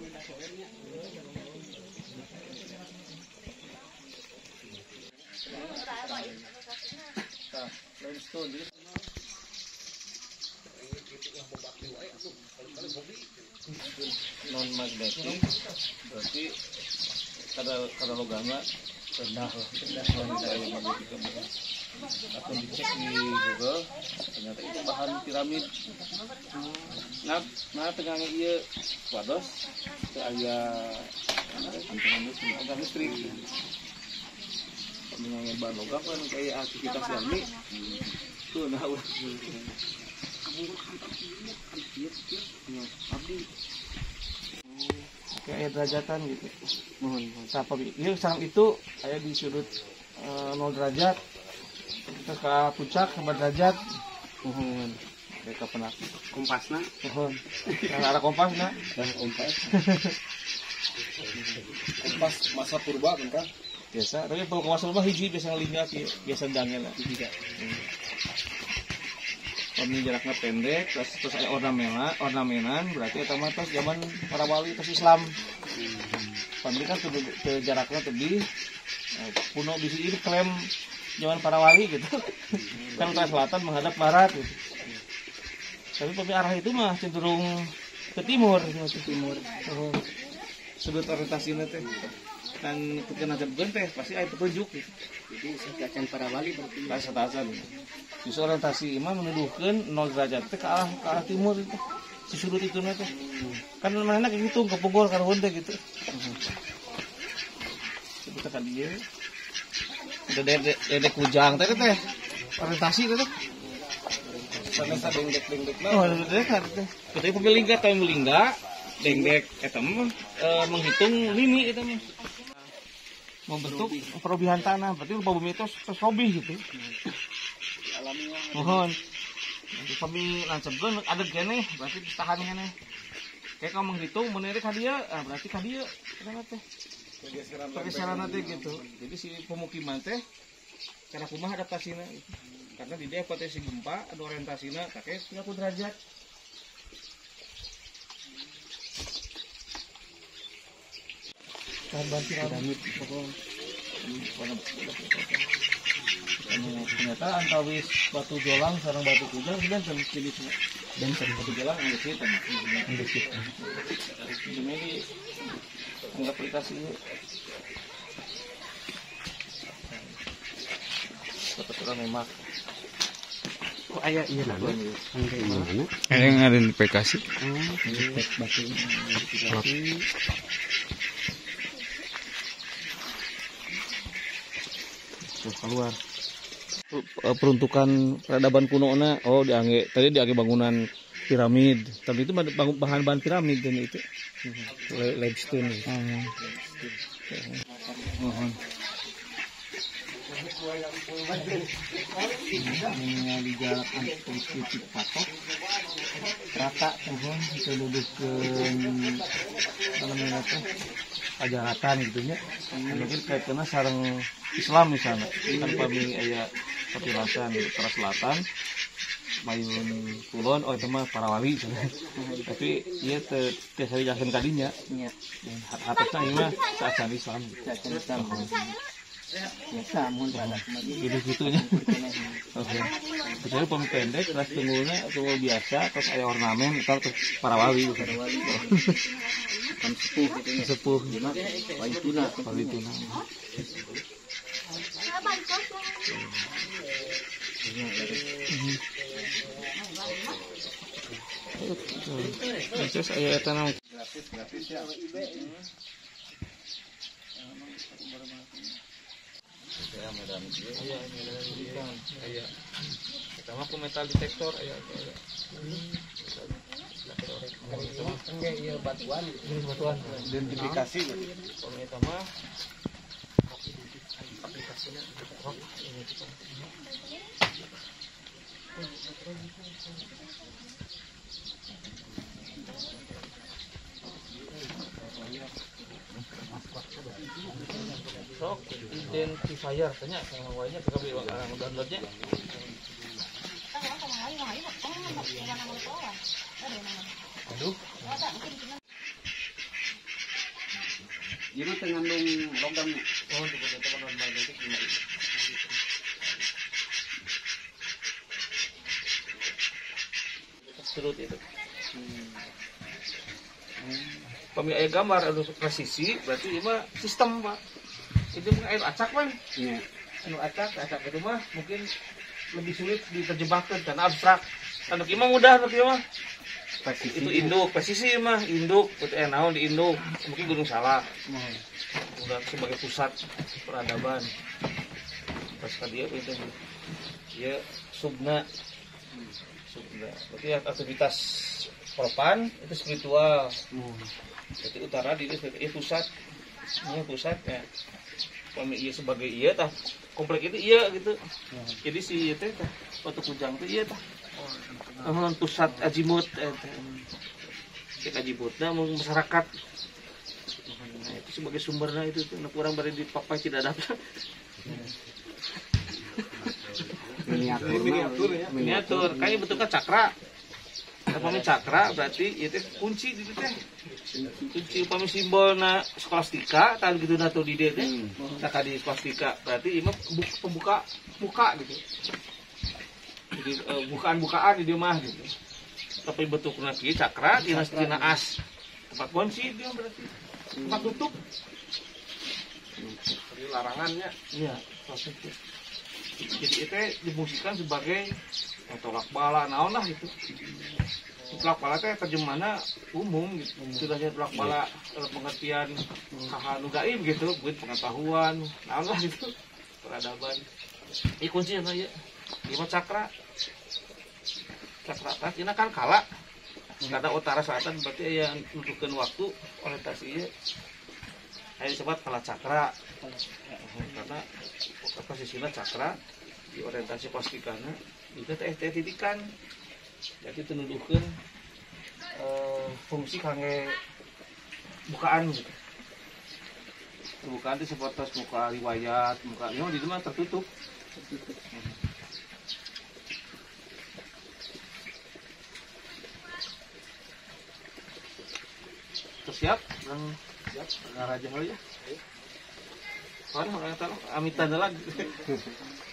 Non magnetik berarti kada logamnya rendah atau dicek di Google ternyata itu bahan piramid. Nah tengahnya iya wados itu aya antenna listrik. Tengahnya bahan logam kan kayak aktivitas jami tuh nah udah kayak derajatan gitu. Mohon. Ini sekarang itu saya di sudut 0 derajat kita ke puncak 4 derajat. Mohon. Kayak pernah kompasna. Mohon. Yang ada kompasna dan kompas. Kompas masa purba kan? Biasa. Tapi kalau kompas purba hiji biasa ngelihat biasa dangel lah. Ini jaraknya pendek, terus ada ornamenan, berarti otomatis zaman para wali terus Islam. Pamri kan ke jaraknya lebih kuno di sini klaim zaman para wali gitu. Kan ke selatan menghadap barat gitu. Tapi pamri arah itu mah cenderung ke timur, Sudut orientasinya teh. Dan ketika najabkeun teh pasti aya petunjuk gitu. Jadi sajacan para wali berarti satasan. Justru orientasi imam menuduhkeun 0 derajat teh ke arah timur itu. Si sudut itu teh. Kan manehna kayak gitu kepugol karuhun teh gitu. Kita ka dieu. Udah dedek kujang teh orientasi teh. Sanes dengdek lah. Oh, dedek kan teh. Ketika pemilingga tahu melingga, dengdek eta mah menghitung lini eta mah. Membentuk perubahan tanah, berarti bumi itu tersobih gitu. Mohon. Nanti kami lancapkan ada gini, berarti tahan gini. Kayak kamu menghitung menarik hadiah, berarti hadiah, kenapa teh? Pergeseran nanti gitu. Jadi si pemukiman teh, cara kumah adaptasinya, karena di dia potensi gempa, ada orientasinya, pakai 30 derajat. Tambahan piramid ternyata antawis batu jolang sareng batu kujang dan jenis dan batu jolang andesit ini anggap aplikasi ini kebetulan memang ayah iya mana yang ada di aplikasi keluar peruntukan peradaban kuno tadi diangge bangunan piramid, tapi itu bahan piramid dan itu limestone. Mohon. Ini di jalan titik patok rata mohon kita duduk ke namanya tuh ajaratan gitunya. Mungkin kayak kena sarang Islam misalnya kan kami aya petilasan utara selatan mayun kulon itu mah para wali tapi dia tiasa dijelaskan kadinya atasnya ini mah saacan Islam biasa mun gitu-gitunya. Oke. Kecuali pendek kelas tunggulnya tunggul biasa terus ada ornamen terus para wali kan sepuh gitu wali tuna terus aya tanah gratis ya. Ya medan pertama aku metal detektor batuan identifikasi pertama aplikasinya sok identifier tanya sama wajahnya kita beli downloadnya aduh Jadi mengandung logamnya. Oh, ternyata magnetik gimana itu? Surut itu. Kami air gambar ada presisi, berarti ini mah sistem pak. Itu mah air acak kan? Iya. Anu acak itu mah mungkin lebih sulit diterjemahkan karena abstrak. Anak imah mudah, anak imah. Itu induk, presisi mah induk, naon di induk, mungkin Gunung Salak. Udah sebagai pusat peradaban. Pas dia itu dia subna. Berarti aktivitas propan itu spiritual. Jadi utara di itu pusat. Ini pusatnya. Kami iya sebagai iya tah. Komplek itu iya gitu. Jadi si iya teh Batu Kujang itu iya tah. Pusat Ajimut Ajimutna masyarakat. Nah, itu sebagai sumbernya itu tuh kurang berada di papai tidak dapat. Miniatur kayak bentuknya cakra. Upami cakra berarti itu kunci di teh. Kunci upami simbolna skolastika tadi gitu nato di dia teh. Nah di skolastika berarti ini pembuka gitu. Jadi bukaan di dia mah gitu. Tapi bentuknya kieu cakra tina as. Tempat kunci dia berarti. Tempat tutup. Jadi larangannya. Iya, itu. Jadi itu difungsikan sebagai tolak bala naon lah gitu. Tolak bala teh terjemahna umum gitu. Sudahnya tolak bala pengertian hal-hal gaib gitu, buat pengetahuan, naon lah gitu. Peradaban. Ini kuncinya ya. Lima cakra. Cakra atas ini kan kala. Kada utara selatan berarti yang menentukan waktu orientasinya. Saya disebut kala cakra. Karena posisinya cakra di orientasi plastikana itu teh titikan. Jadi tenuduhkeun fungsi kangge bukaan gitu. Bukaan itu sebatas muka riwayat, muka ini di mana tertutup. Siap dan siap raja ya. Orang tahu amitan lagi.